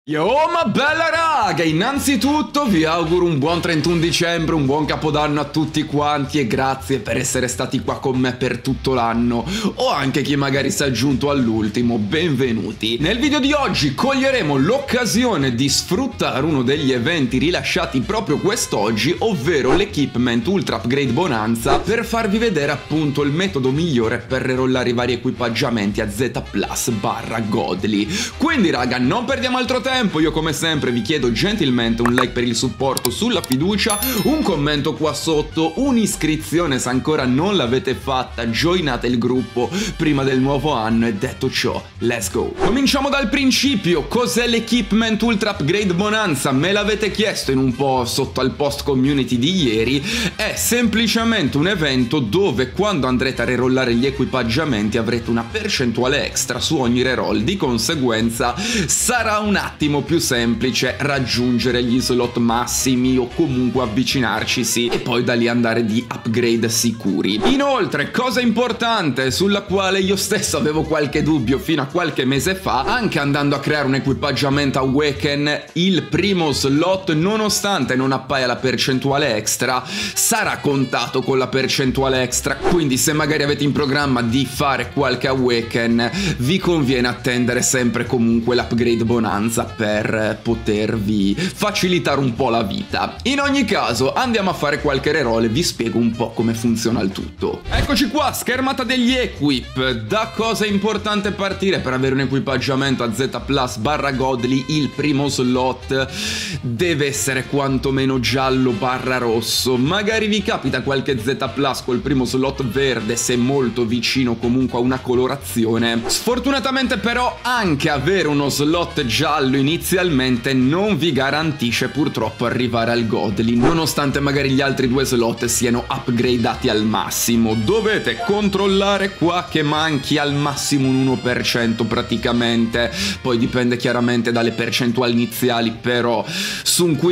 Yo, ma bella raga, innanzitutto vi auguro un buon 31 dicembre, un buon capodanno a tutti quanti e grazie per essere stati qua con me per tutto l'anno, o anche chi magari si è aggiunto all'ultimo, benvenuti. Nel video di oggi coglieremo l'occasione di sfruttare uno degli eventi rilasciati proprio quest'oggi, ovvero l'Equipment Ultra Upgrade Bonanza, per farvi vedere appunto il metodo migliore per rerollare i vari equipaggiamenti a Z Plus barra Godly. Quindi raga, non perdiamo altro tempo. Io come sempre vi chiedo gentilmente un like per il supporto, sulla fiducia, un commento qua sotto, un'iscrizione se ancora non l'avete fatta, joinate il gruppo prima del nuovo anno e detto ciò, let's go! Cominciamo dal principio, cos'è l'Equipment Ultra Upgrade Bonanza? Me l'avete chiesto in un po' sotto al post community di ieri, è semplicemente un evento dove quando andrete a rerollare gli equipaggiamenti avrete una percentuale extra su ogni reroll, di conseguenza sarà un attimo più semplice raggiungere gli slot massimi o comunque avvicinarcisi e poi da lì andare di upgrade sicuri. Inoltre, cosa importante sulla quale io stesso avevo qualche dubbio fino a qualche mese fa, anche andando a creare un equipaggiamento Awaken, il primo slot, nonostante non appaia la percentuale extra, sarà contato con la percentuale extra, quindi se magari avete in programma di fare qualche Awaken vi conviene attendere sempre comunque l'upgrade bonanza per potervi facilitare un po' la vita. In ogni caso andiamo a fare qualche reroll e vi spiego un po' come funziona il tutto. Eccoci qua, schermata degli equip. Da cosa è importante partire per avere un equipaggiamento a Z Plus barra Godly? Il primo slot deve essere quantomeno giallo barra rosso. Magari vi capita qualche Z Plus col primo slot verde se molto vicino comunque a una colorazione. Sfortunatamente però anche avere uno slot giallo inizialmente non vi garantisce purtroppo arrivare al Godly, nonostante magari gli altri due slot siano upgradati al massimo. Dovete controllare qua che manchi al massimo un 1% praticamente, poi dipende chiaramente dalle percentuali iniziali, però su un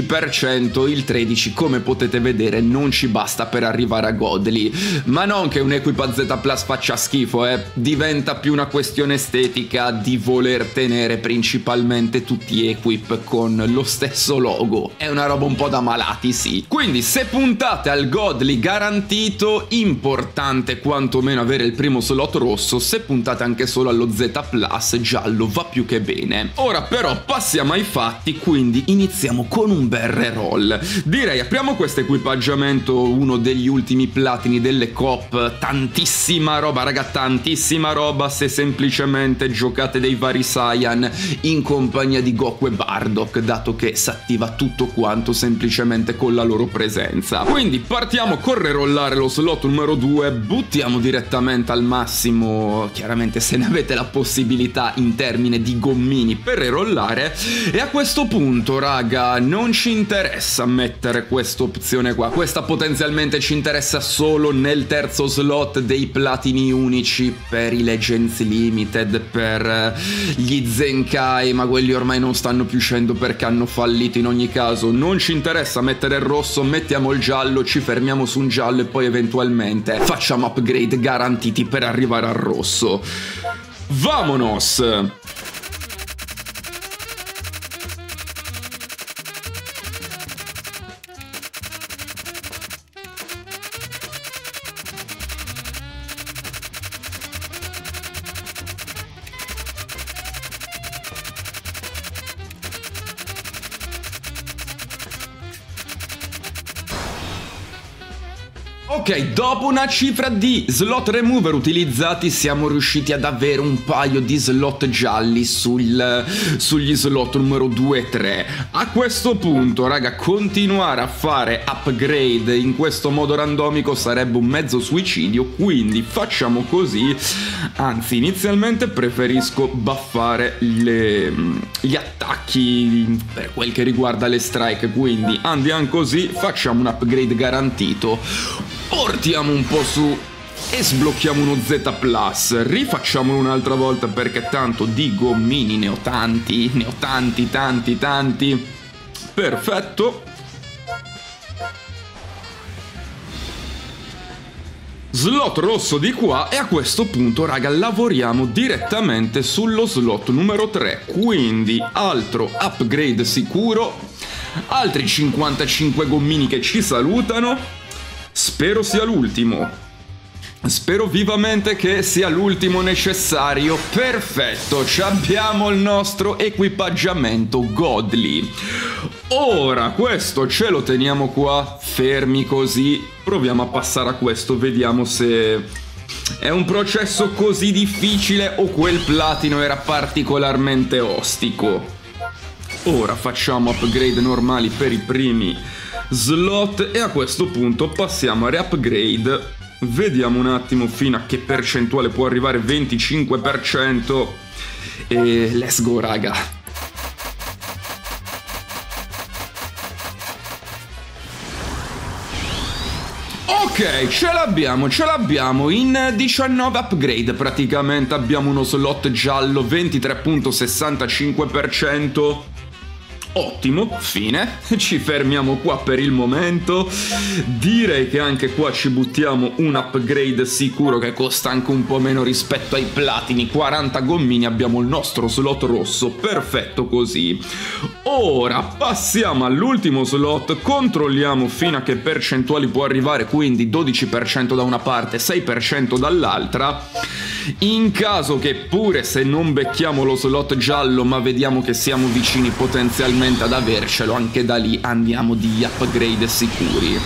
15% il 13 come potete vedere non ci basta per arrivare a Godly. Ma non che un Equipa Z Plus faccia schifo, diventa più una questione estetica di voler tenere principalmente tutti equip con lo stesso logo. È una roba un po' da malati, sì. Quindi se puntate al Godly garantito, importante quantomeno avere il primo slot rosso. Se puntate anche solo allo Z Plus giallo va più che bene. Ora però passiamo ai fatti, quindi iniziamo con un bel reroll. Direi apriamo questo equipaggiamento, uno degli ultimi platini delle Coop. Tantissima roba raga, tantissima roba se semplicemente giocate dei vari Saiyan in compagnia di Goku e Bardock, dato che si attiva tutto quanto semplicemente con la loro presenza. Quindi partiamo con rerollare lo slot numero 2, buttiamo direttamente al massimo, chiaramente se ne avete la possibilità in termini di gommini per rerollare, e a questo punto raga non ci interessa mettere questa opzione qua, questa potenzialmente ci interessa solo nel terzo slot dei platini unici per i Legends Limited, per gli Zenkai, ma quelli ormai non stanno più uscendo perché hanno fallito. In ogni caso non ci interessa mettere il rosso, mettiamo il giallo, ci fermiamo su un giallo e poi eventualmente facciamo upgrade garantiti per arrivare al rosso. Vamonos! Ok, dopo una cifra di slot remover utilizzati siamo riusciti ad avere un paio di slot gialli sugli slot numero 2 e 3. A questo punto, raga, continuare a fare upgrade in questo modo randomico sarebbe un mezzo suicidio, quindi facciamo così. Anzi, inizialmente preferisco buffare gli attacchi per quel che riguarda le strike, quindi andiamo così, facciamo un upgrade garantito. Portiamo un po' su e sblocchiamo uno Z Plus. Rifacciamolo un'altra volta perché tanto di gommini ne ho tanti, tanti. Perfetto. Slot rosso di qua e a questo punto, raga, lavoriamo direttamente sullo slot numero 3. Quindi altro upgrade sicuro, altri 55 gommini che ci salutano. Spero sia l'ultimo. Spero vivamente che sia l'ultimo necessario. Perfetto, abbiamo il nostro equipaggiamento Godly. Ora questo ce lo teniamo qua, fermi così. Proviamo a passare a questo, vediamo se è un processo così difficile o quel platino era particolarmente ostico. Ora facciamo upgrade normali per i primi slot e a questo punto passiamo a re-upgrade. Vediamo un attimo fino a che percentuale può arrivare, 25%. E let's go, raga. Ok, ce l'abbiamo in 19 upgrade praticamente. Abbiamo uno slot giallo, 23,65%. Ottimo, fine, ci fermiamo qua per il momento. Direi che anche qua ci buttiamo un upgrade sicuro che costa anche un po' meno rispetto ai platini. 40 gommini, abbiamo il nostro slot rosso, perfetto così. Ora passiamo all'ultimo slot, controlliamo fino a che percentuali può arrivare, quindi 12% da una parte, 6% dall'altra. In caso che pure se non becchiamo lo slot giallo ma vediamo che siamo vicini potenzialmente ad avercelo, anche da lì andiamo di upgrade sicuri.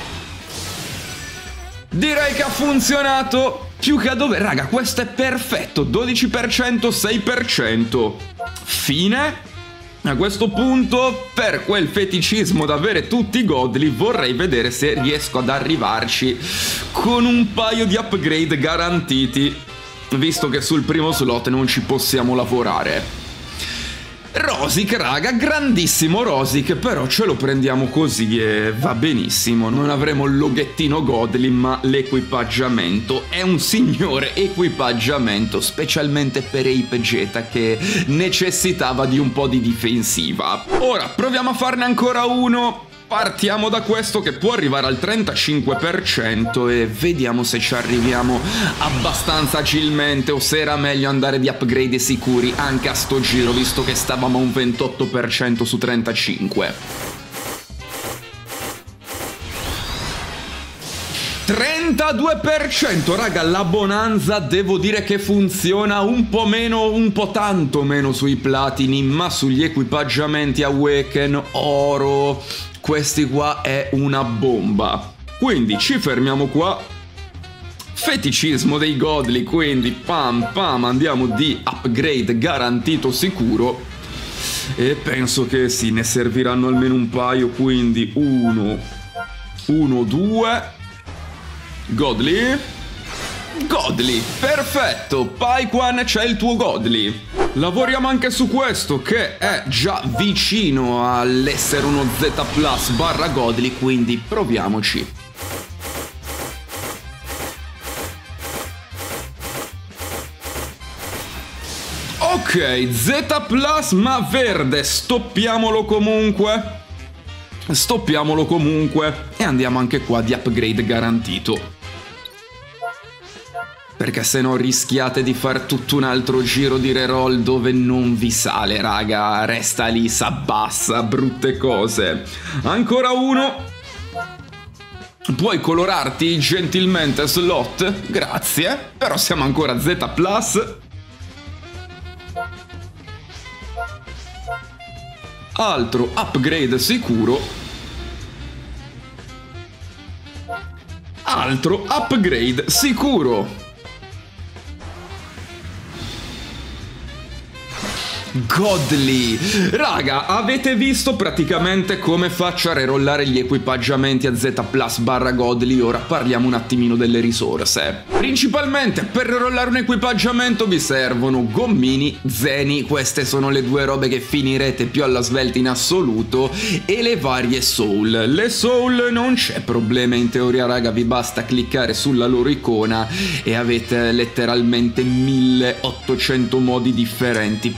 Direi che ha funzionato più che a dove, raga, questo è perfetto, 12%, 6%. Fine. A questo punto, per quel feticismo da avere tutti i Godly, vorrei vedere se riesco ad arrivarci con un paio di upgrade garantiti, visto che sul primo slot non ci possiamo lavorare. Rosic, raga, grandissimo Rosic, però ce lo prendiamo così e va benissimo. Non avremo il loghettino Godly, ma l'equipaggiamento è un signore equipaggiamento, specialmente per Ape Jetta che necessitava di un po' di difensiva. Ora proviamo a farne ancora uno. Partiamo da questo che può arrivare al 35% e vediamo se ci arriviamo abbastanza agilmente o se era meglio andare di upgrade sicuri anche a sto giro, visto che stavamo a un 28% su 35. 32%, raga, la bonanza devo dire che funziona un po' meno, un po' tanto meno sui platini, ma sugli equipaggiamenti Awaken, oro, questi qua è una bomba. Quindi ci fermiamo qua. Feticismo dei Godly, quindi pam pam andiamo di upgrade garantito sicuro. E penso che sì, ne serviranno almeno un paio, quindi 1, 2... Godly, perfetto, Paikwan, c'è il tuo Godly. Lavoriamo anche su questo che è già vicino all'essere uno Z Plus barra Godly, quindi proviamoci. Ok, Z Plus ma verde, stoppiamolo comunque e andiamo anche qua di upgrade garantito. Perché se no rischiate di far tutto un altro giro di reroll dove non vi sale, raga. Resta lì, s'abbassa, brutte cose. Ancora uno. Puoi colorarti gentilmente slot? Grazie. Però siamo ancora Z Plus. Altro upgrade sicuro. Altro upgrade sicuro. Godly. Raga, avete visto praticamente come faccio a rerollare gli equipaggiamenti a Z Plus barra Godly? Ora parliamo un attimino delle risorse. Principalmente per rerollare un equipaggiamento vi servono gommini, zeni, queste sono le due robe che finirete più alla svelta in assoluto, e le varie soul. Le soul non c'è problema in teoria, raga, vi basta cliccare sulla loro icona e avete letteralmente 1800 modi differenti per andare a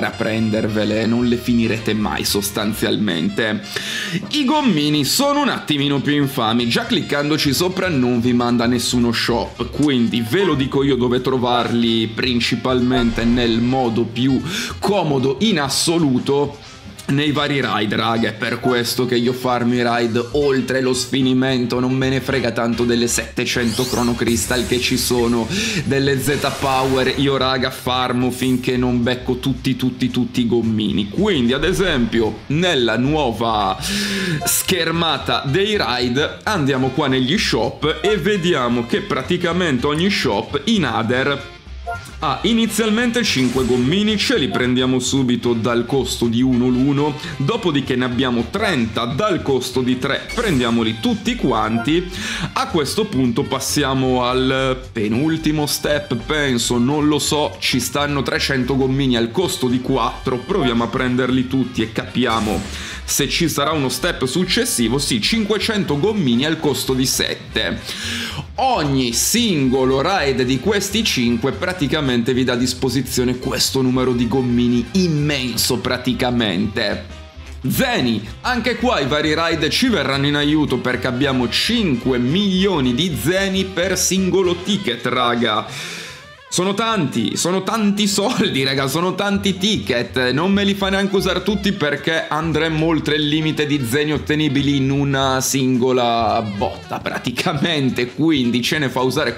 a prendervele, non le finirete mai sostanzialmente. I gommini sono un attimino più infami, già cliccandoci sopra non vi manda nessuno shop, quindi ve lo dico io dove trovarli, principalmente nel modo più comodo in assoluto, nei vari ride, raga. È per questo che io farmo i ride oltre lo sfinimento, non me ne frega tanto delle 700 Chrono Crystal che ci sono, delle Z Power, io raga farmo finché non becco tutti i gommini. Quindi ad esempio nella nuova schermata dei ride andiamo qua negli shop e vediamo che praticamente ogni shop in Other ha inizialmente 5 gommini, ce li prendiamo subito dal costo di 1 l'uno, dopodiché ne abbiamo 30 dal costo di 3, prendiamoli tutti quanti. A questo punto passiamo al penultimo step, penso, non lo so, ci stanno 300 gommini al costo di 4, proviamo a prenderli tutti e capiamo se ci sarà uno step successivo. Sì, 500 gommini al costo di 7. Ogni singolo ride di questi 5 praticamente vi dà a disposizione questo numero di gommini immenso praticamente. Zeni, anche qua i vari ride ci verranno in aiuto perché abbiamo 5 milioni di zeni per singolo ticket, raga. Sono tanti soldi, raga, sono tanti ticket, non me li fa neanche usare tutti perché andremmo oltre il limite di zeni ottenibili in una singola botta praticamente, quindi ce ne fa usare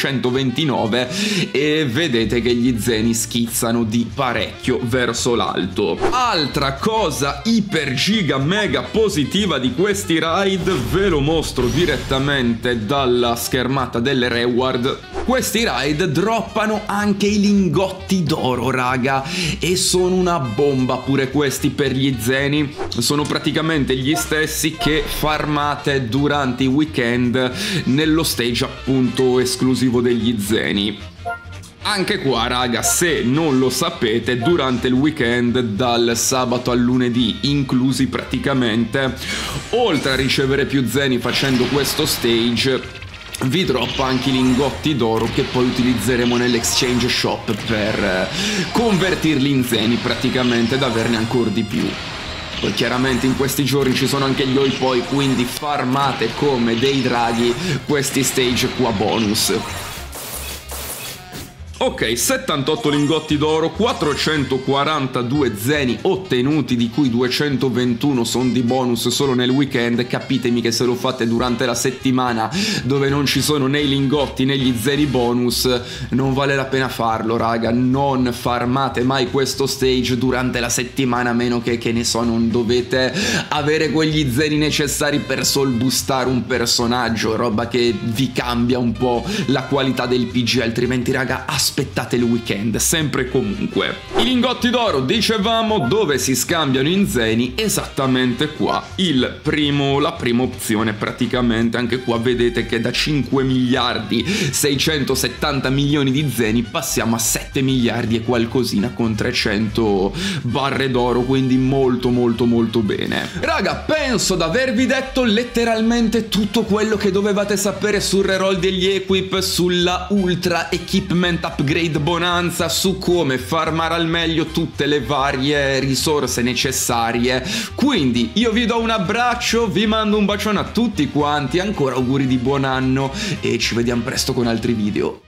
429 e vedete che gli zeni schizzano di parecchio verso l'alto. Altra cosa iper giga mega positiva di questi ride, ve lo mostro direttamente dalla schermata delle reward. Questi ride droppano anche i lingotti d'oro, raga, e sono una bomba pure questi per gli zeni. Sono praticamente gli stessi che farmate durante i weekend nello stage appunto esclusivo degli zeni. Anche qua, raga, se non lo sapete, durante il weekend dal sabato al lunedì inclusi praticamente, oltre a ricevere più zeni facendo questo stage, vi droppa anche i lingotti d'oro che poi utilizzeremo nell'exchange shop per convertirli in zeni praticamente ed averne ancora di più. Poi chiaramente in questi giorni ci sono anche gli Oipoi, quindi farmate come dei draghi questi stage qua bonus. Ok, 78 lingotti d'oro, 442 zeni ottenuti, di cui 221 sono di bonus solo nel weekend. Capitemi che se lo fate durante la settimana dove non ci sono né i lingotti né gli zeni bonus, non vale la pena farlo, raga. Non farmate mai questo stage durante la settimana, a meno che ne so, non dovete avere quegli zeni necessari per soulboostare un personaggio, roba che vi cambia un po' la qualità del PG, altrimenti, raga, aspettate il weekend, sempre e comunque. I lingotti d'oro, dicevamo, dove si scambiano in zeni, esattamente qua. La prima opzione praticamente, anche qua vedete che da 5 miliardi 670 milioni di zeni passiamo a 7 miliardi e qualcosina con 300 barre d'oro, quindi molto bene. Raga, penso di avervi detto letteralmente tutto quello che dovevate sapere sul reroll degli equip, sulla ultra equipment upgrade bonanza, su come farmare al meglio tutte le varie risorse necessarie. Quindi io vi do un abbraccio, vi mando un bacione a tutti quanti, ancora auguri di buon anno e ci vediamo presto con altri video.